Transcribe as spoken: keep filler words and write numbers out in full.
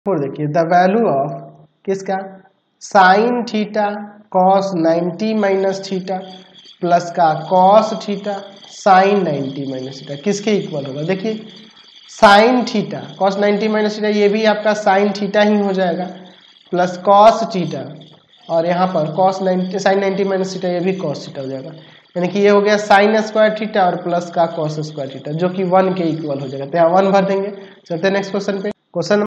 Four देखिए the value of किसका sine theta cos ninety minus theta plus का cos theta sine ninety minus theta किसके equal होगा। देखिए sine theta cos ninety minus theta ये भी आपका साइन थीटा ही हो जाएगा प्लस कॉस थीटा और यहाँ पर cos ninety sine ninety minus theta ये भी कॉस थीटा हो जाएगा। यानी कि ये हो गया साइन स्क्वायर थीटा और प्लस का कॉस स्क्वायर थीटा जो कि वन के इक्वल हो जाएगा। तो यहाँ वन भर देंगे। चलते हैं नेक्स्ट क्वेश्चन पे। क्वेश्चन